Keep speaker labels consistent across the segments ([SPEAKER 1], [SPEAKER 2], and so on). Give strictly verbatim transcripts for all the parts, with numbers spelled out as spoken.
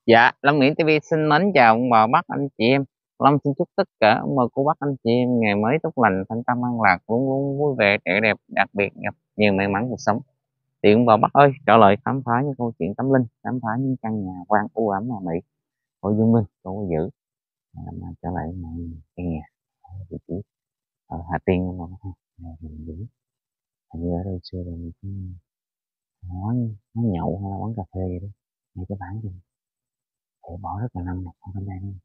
[SPEAKER 1] Dạ, Lâm Nguyễn ti vi xin mến chào ông bà bác anh chị em. Lâm xin chúc tất cả ông bà cô bác anh chị em ngày mới tốt lành, thanh tâm an lạc, luôn luôn vui vẻ, trẻ đẹp, đặc biệt gặp nhiều may mắn cuộc sống. Thì ông bà bác ơi, trở lại khám phá những câu chuyện tâm linh, khám phá những căn nhà quan u ám mà Mỹ, của Dương Minh, của Dữ, à, mà trở lại mà căn nhà ở vị trí ở Hà Tiên ông bà bác ha. Nhà mình Dữ, hình như ở đây xưa là một cái quán quán nhậu hay là quán cà phê gì đó, ngay cái bán gì, để bỏ rất là năm rồi, không bên đây nữa.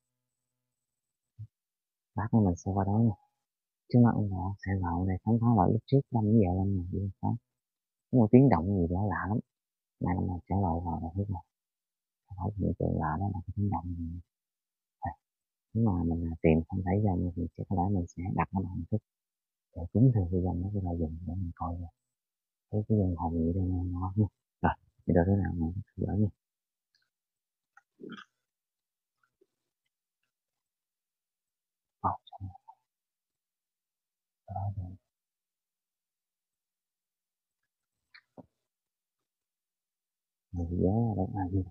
[SPEAKER 1] Bác của mình sẽ qua đó nha. Trước mắt ông họ sẽ vào đây khám phá lại lúc trước năm giờ lên này đi khám có một tiếng động gì đó lạ lắm, này là sẽ lộ vào là thứ này hỏi hiện tượng lạ đó là cái tiếng động gì. À, nếu mà mình à, tìm không thấy dòng thì chắc có lẽ mình sẽ đặt nó bằng thức để trúng thường cái dòng đó cái là dùng để mình coi rồi cái cái dòng hồn gì đây nó ngon nha. Rồi thì được thế nào mình thử nha. Ồ, xong rồi. Đó, rồi thì giá đâu ai gì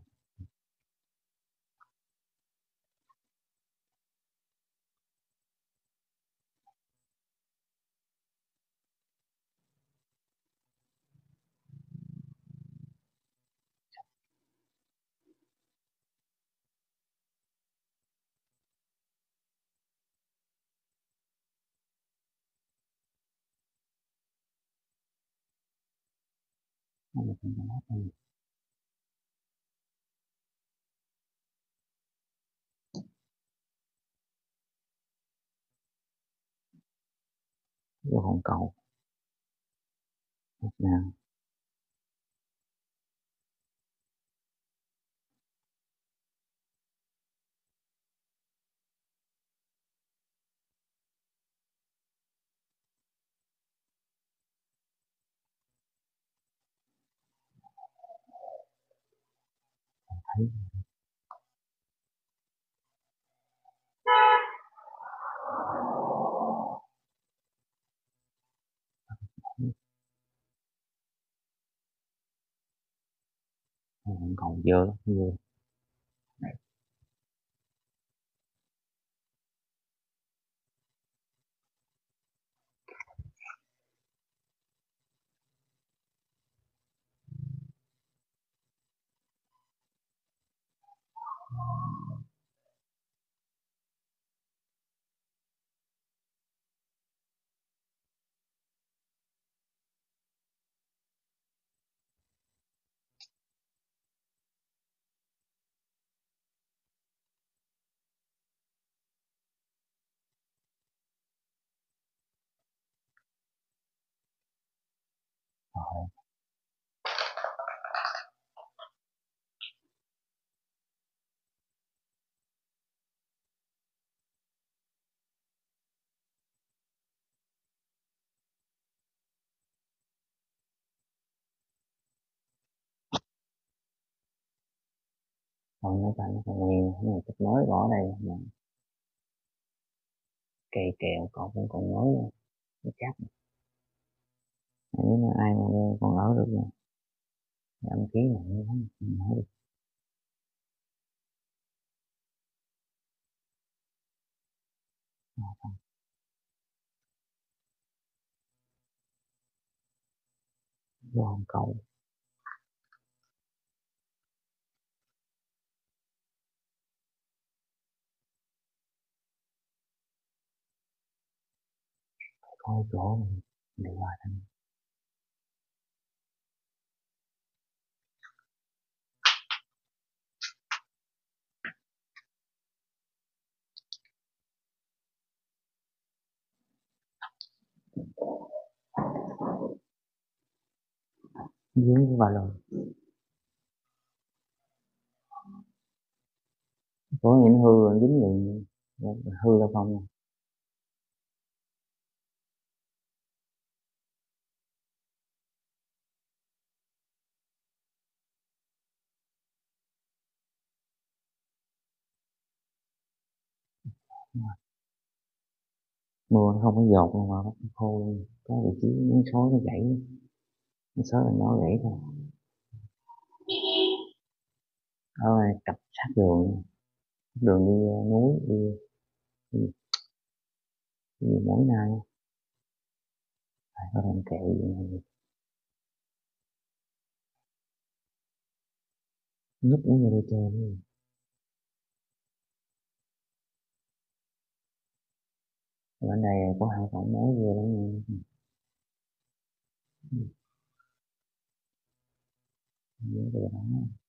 [SPEAKER 1] nó là cũng đó thôi. Vô hồn cầu nào thấy vô hồn cầu dơ lắm dơ. Rồi còn mấy bạn còn nhiều cái này thích mới bỏ đây mà cây kèo còn cũng còn mới nữa. Cái chắc nếu mà ai mà mua còn ở được rồi đăng ký là như thế mình hỏi được. Vô hồn cầu coi chỗ mình để qua thành dưới cái ba lô có những hư rồi dính liền hư đâu không mưa nó không có dột mà nó khô luôn có vị trí miếng xối nó gãy miếng xối là nó gãy thôi. Thôi cặp sát đường, đường đi ờ, núi đi, đi, đi mỗi ngày phải có đem kẹo gì này, nít nữa người đi chơi nữa. Ở đây có hai phòng mới vừa lắm nha. Nhớ về đó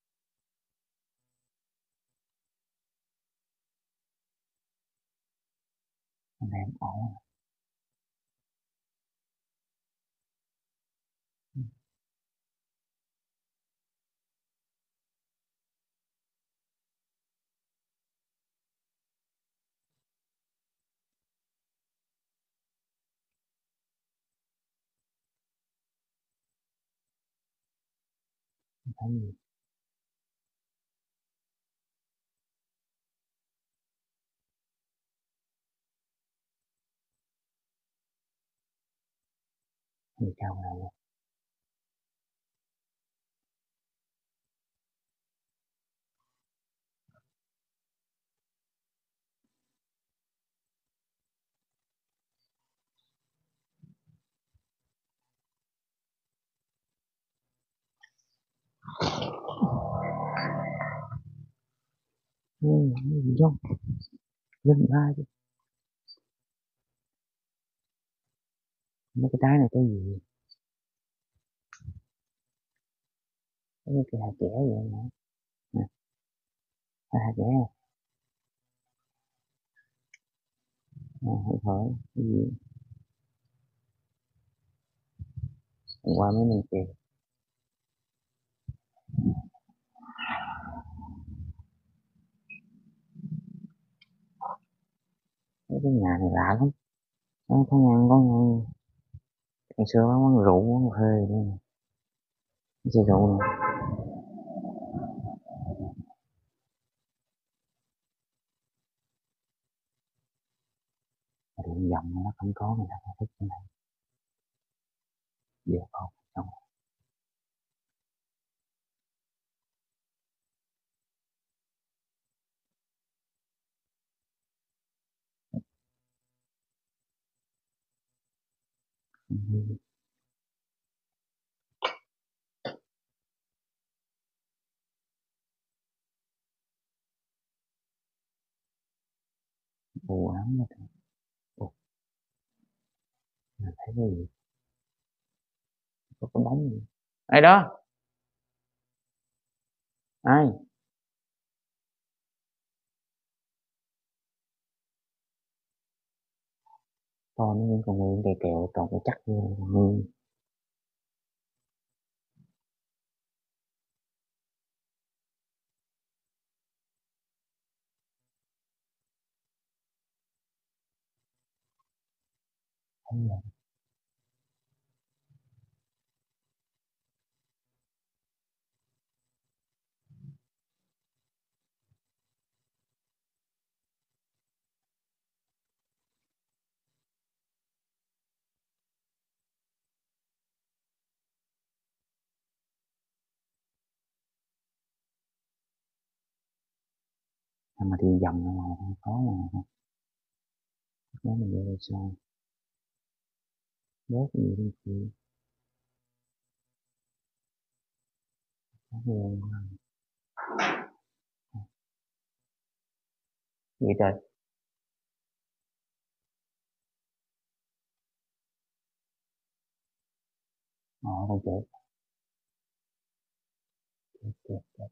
[SPEAKER 1] anh em ổn. Thấy gì thì chào nào ừ, gì không lên ba chứ, mấy cái trái này cái gì, mấy cái hạt trẻ vậy mà nè, hạt trẻ à, hãy hỏi cái gì. Hôm qua mấy mình kìa, mấy cái nhà này lạ lắm. Nó có ngăn có ngăn ngày xưa có quán rượu quán cà phê nữa, chơi rượu nè, mà điện dòng nó không có người ta không thích cái này, giờ không xong rồi. Vụ án là ủa, mình thấy cái gì, có cái bóng gì, ai đó, ai to nó vẫn còn nguyên cây kẹo còn cái chắc như thấy là mà đi vòng ra ngoài không có mà nó mình vô sao đốt gì đi chị, vậy trời, họ đâu chết chết chết chết,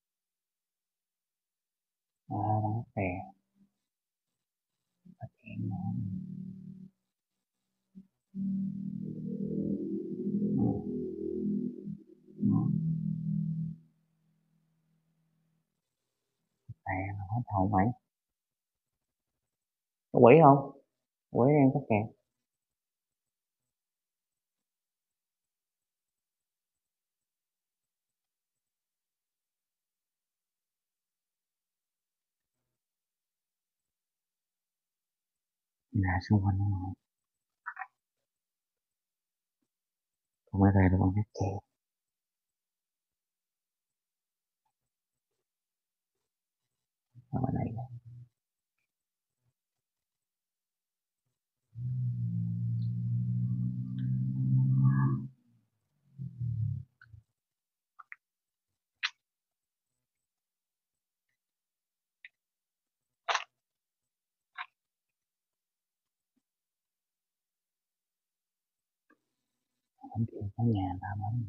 [SPEAKER 1] à đó phè phát hiện nó, nó phè nó hết hậu mày, có quỷ không, quỷ đang có kẹt, là xung quanh nó mà không phải về được con hát kẹt, ở bên này bên kia có nhà ta mới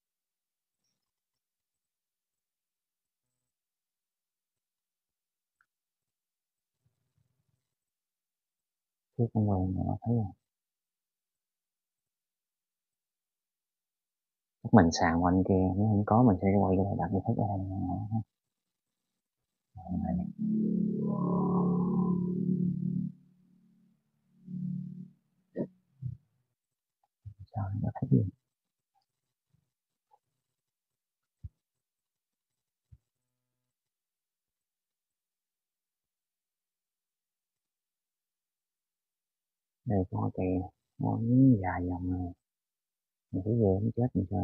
[SPEAKER 1] cái con quần nó thấy rồi. Lúc mình sàn quanh kia nếu không có mình sẽ quay lại đặt cái thức ở đây. Sao nó thấy gì đây có kìa, có miếng dài dòng này mình cứ về nó chết mình cho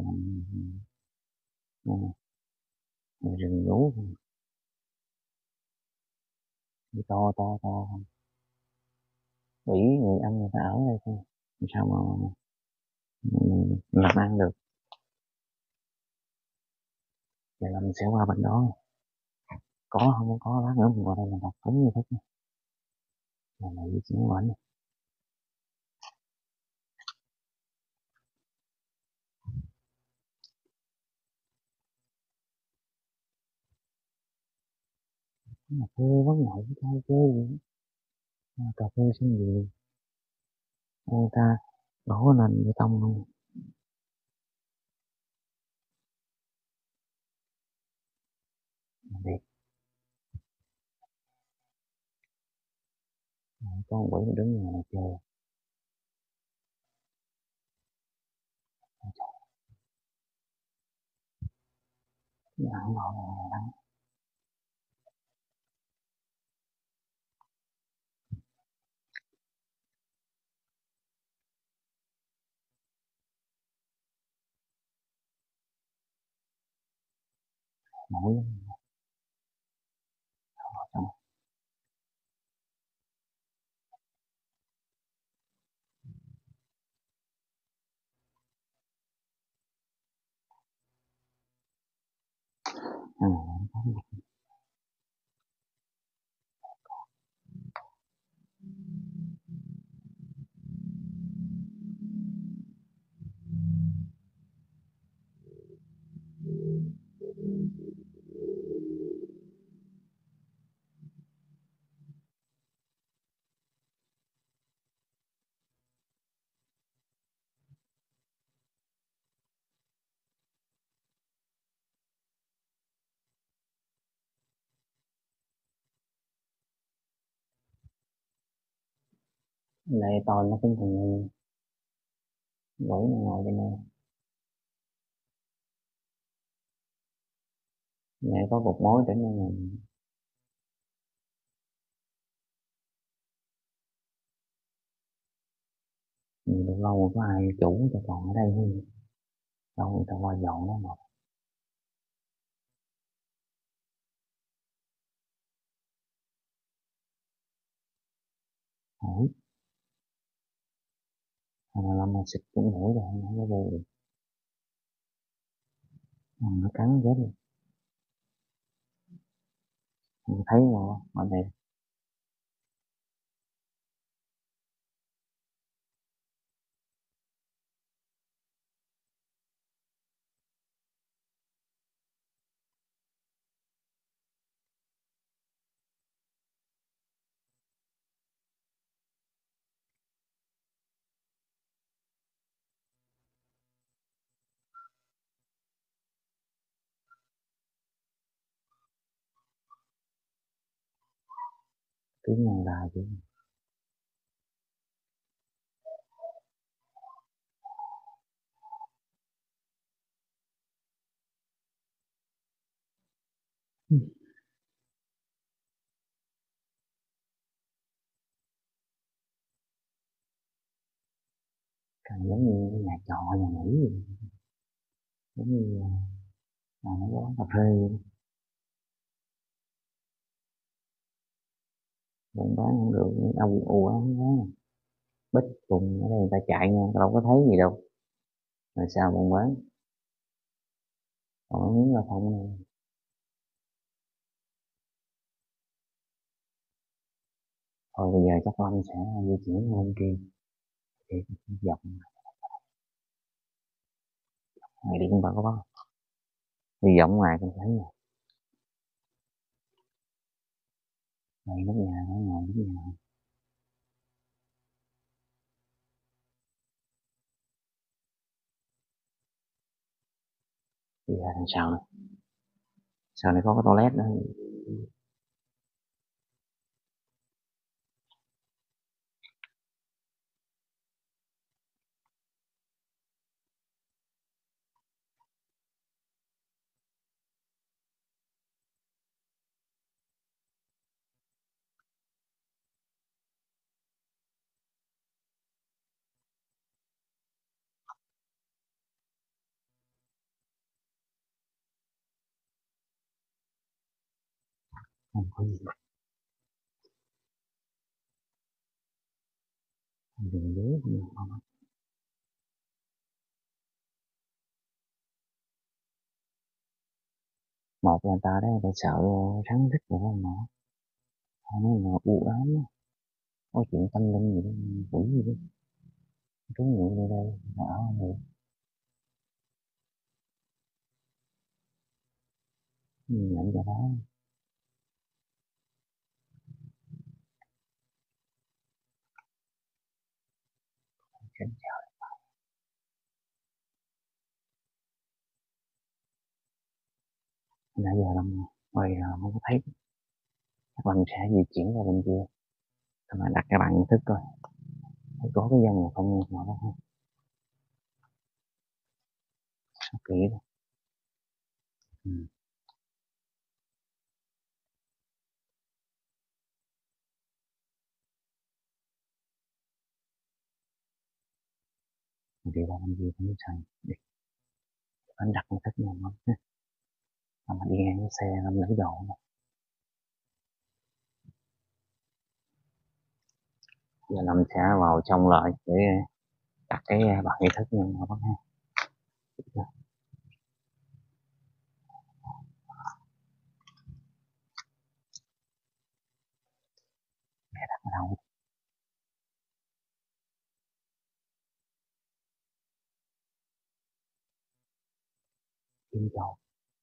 [SPEAKER 1] nó rừng lú to to to ủy người ăn người ta ở đây thôi sao mà mình làm ăn được. Giờ là mình sẽ qua bên đó có không có lát nữa mình qua đây mình đọc cứng như thế là này di chuyển của anh cà phê quán nhậu cà phê gì cà phê xong gì người ta đổ nền bê tông luôn đẹp có một buổi đứng nhà này chơi ăn ngồi ăn nổi xong ăn này toàn nó cũng còn gửi nó ngồi bên này này có cục mối để nên là lâu lâu có ai chủ cho còn ở đây hay đâu người ta qua dọn nó mà hỏi thằng nào làm mà xịt cũng mũi rồi không có vô được nó cắn chết rồi không thấy mà ở đây tiếng nàng đài chứ càng giống như nhà trọ nhà nghỉ gì. Giống như là nó có quán cà phê vậy. buôn bán không được, ông u ám quá. Bích cùng ở đây người ta chạy nha, tao đâu có thấy gì đâu, rồi sao buôn bán. Còn miếng giao thông này thôi, bây giờ chắc Lâm sẽ di chuyển lên kia thì dọc ngoài điện bà có báo, đi vọng ngoài con thấy rồi, này nóc nhà nó ngoài nóc nhà. Đi ra đằng sau này, sau này có cái toilet đó. Không có gì, không đường dưới không. Một là ta đấy, ta sợ rắn rít rồi đó mà, hai nó là u ám á, có chuyện tâm linh gì đó, quỷ gì đó, trú ngụ nơi đây ở người nhận cho đó. Nãy giờ Lâm quay không có thấy, chắc Lâm sẽ di chuyển qua bên kia, thôi mà đặt cái bạn thức coi có cái dân nào không nào đó không. Kỹ đó. Ừ. Đi qua bên kia cũng xài đi, anh đặt cái thức nào không ha, mà đi ngang cái xe Lâm lấy đồ này. Giờ Lâm sẽ vào trong lại để đặt cái bạn ý thức nào đó ha. Mẹ đặt ở đâu đi đâu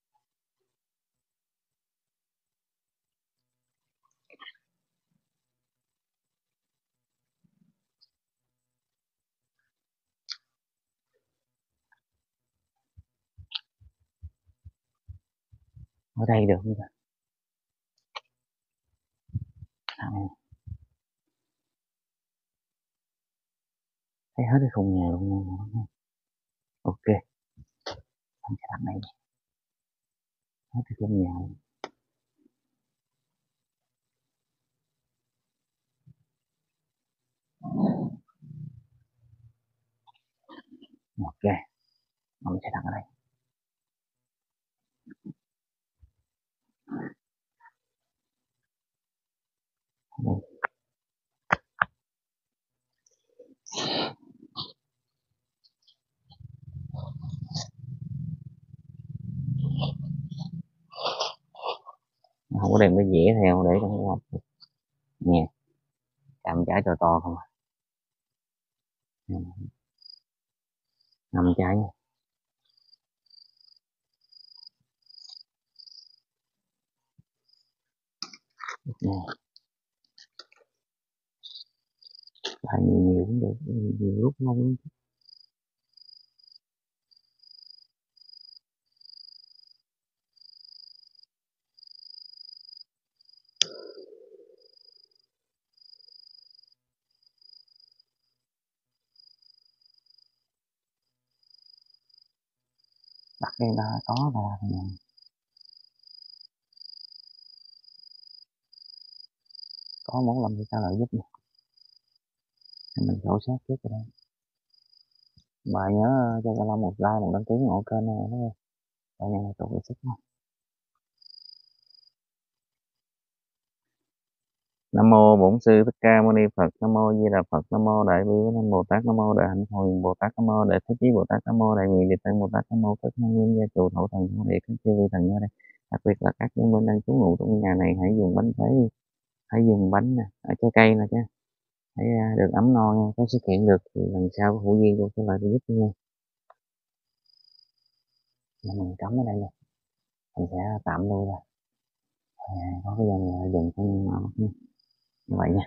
[SPEAKER 1] ở đây được không ta? À, thấy hết cái khung nhà luôn nha. Ok, anh sẽ đặt này hết cái khung nhà. Ok, anh sẽ đặt ở đây. Đây. Không có đem cái dĩa theo để trong cái hộp nha, chạm trái to to không à, năm trái nha. Nè, lại nhiều nhiều cũng được, nhiều lúc không. Đặt cái đó có ra thì có món làm gì ta lợi giúp nè, mình khảo sát trước rồi đây. Bà nhớ cho Long một like, một đăng ký ủng hộ kênh này đó, tại nhà này tụi sức. Nam mô Bổn Sư Thích Ca Mâu Ni Phật. Nam mô Di Đà Phật. Nam mô Đại Bi Nam Bồ Tát. Nam mô Đại Hạnh Hồi Bồ Tát. Nam mô Đại Thế Chí Bồ Tát. Nam mô Đại Nguyện Địa Tạng Bồ Tát. Nam mô Tất Năng Nguyên Gia Trụ Thổ Thần Hộ Địa các chư vị thần ở đây. Đặc biệt là các chứng minh đang trú ngụ trong nhà này, hãy dùng bánh thế đi, hãy dùng bánh nè, ở trái cây nè chứ, hãy à, được ấm no nha. Có xuất hiện được thì lần sau có hữu duyên tôi sẽ lại tôi giúp nha. Nên mình cắm ở đây nè, mình sẽ tạm lui rồi. À, có cái dòng dùng không như vậy nha.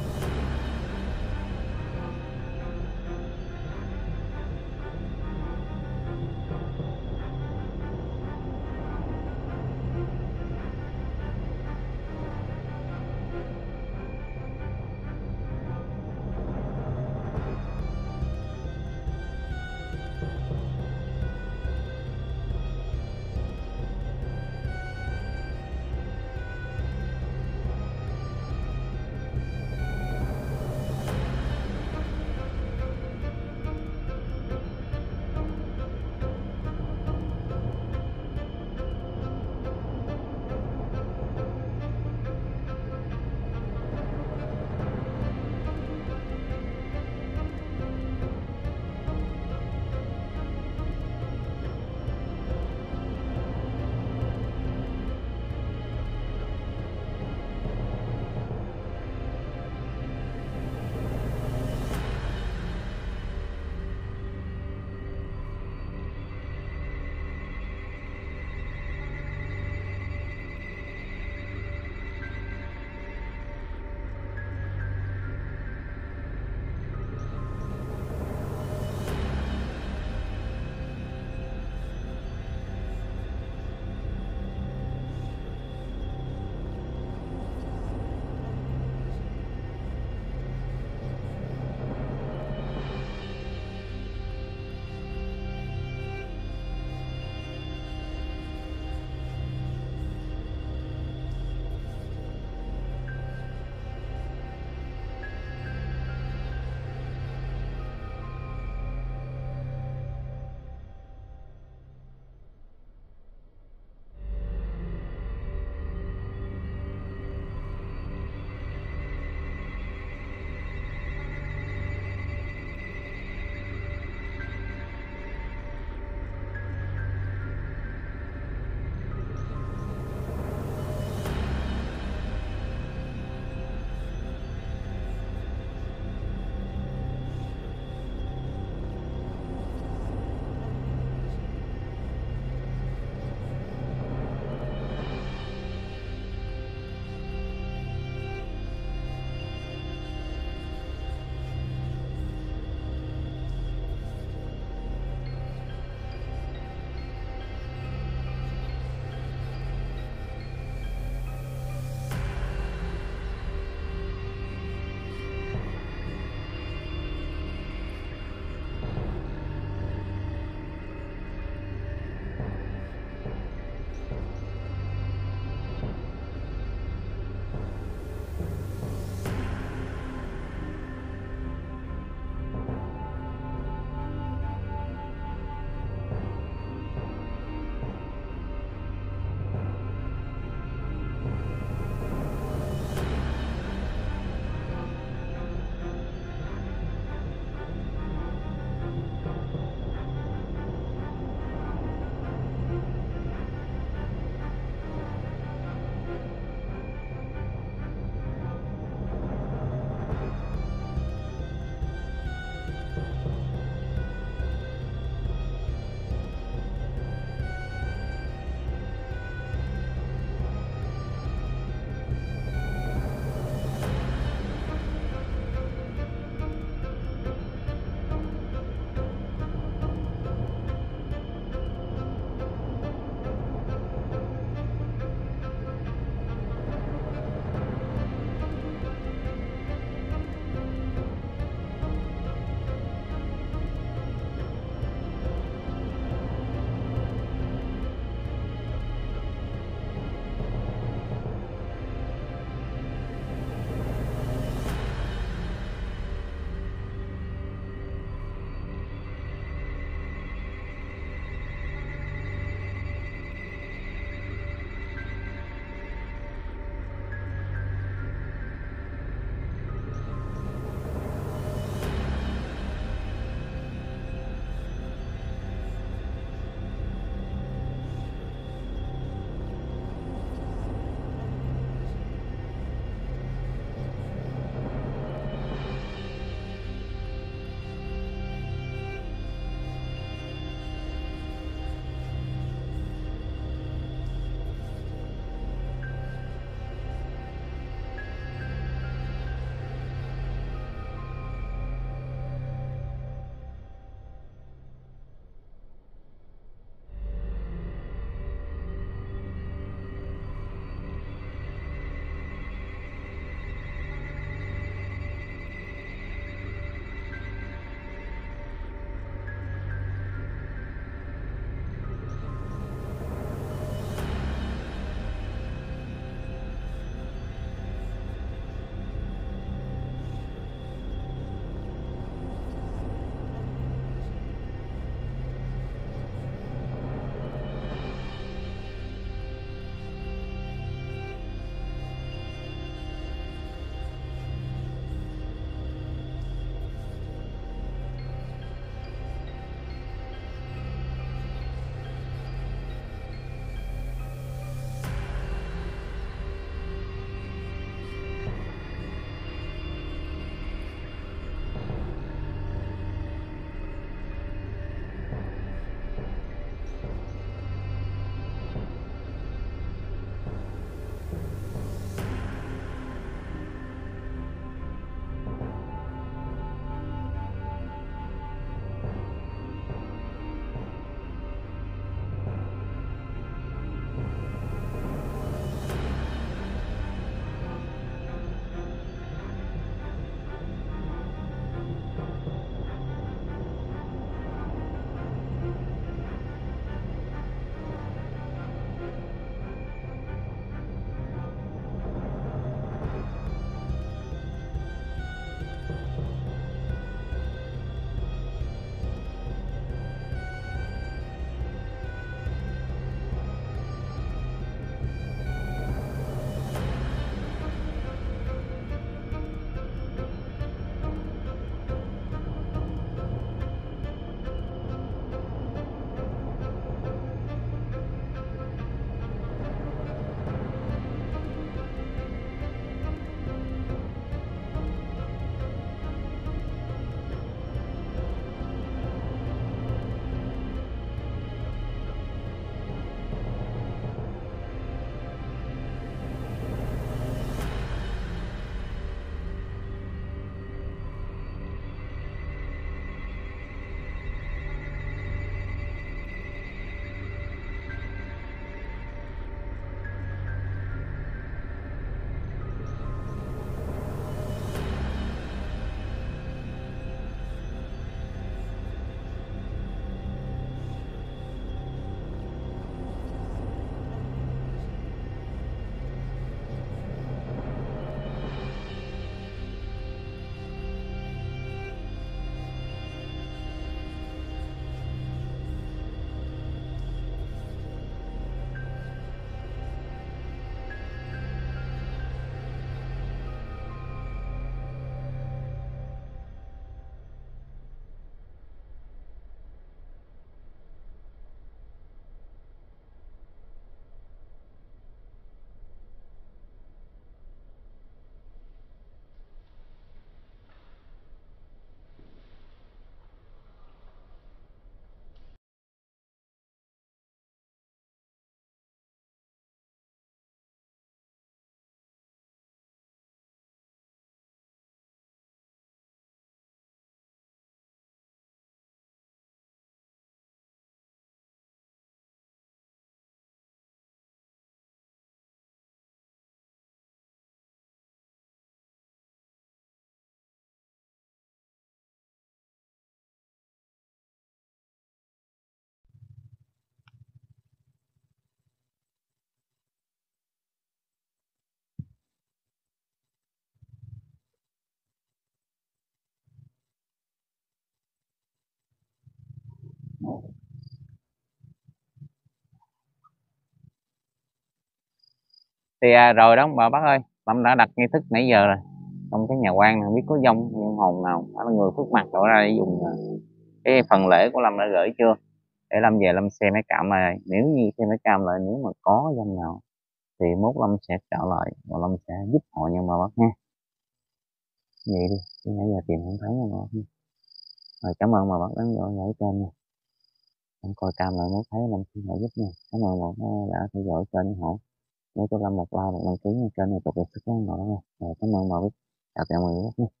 [SPEAKER 1] Thì à, rồi đó bà bác ơi, Lâm đã đặt nghi thức nãy giờ rồi. Trong cái nhà quan này không biết có dông nhân hồn nào đó là người phước mặt đổ ra để dùng à, cái phần lễ của Lâm đã gửi chưa, để Lâm về Lâm xem mấy cạm lại, nếu như xem mấy cam lại nếu mà có dông nào thì mốt Lâm sẽ trở lại và Lâm sẽ giúp họ nha bà bác ha. Vậy đi, chứ nãy giờ tìm không thấy nha bà bác ha. Rồi cảm ơn bà bác đã gọi ở trên nha. Em coi cam lại nếu thấy Lâm xin hỏi giúp nha. Cảm ơn bà bác đã theo dõi kênh hộ. Nếu cho Lâm một like một đăng ký kênh này tục được sức của bà bác nha. Rồi cảm ơn bà bác. Chào tạm biệt.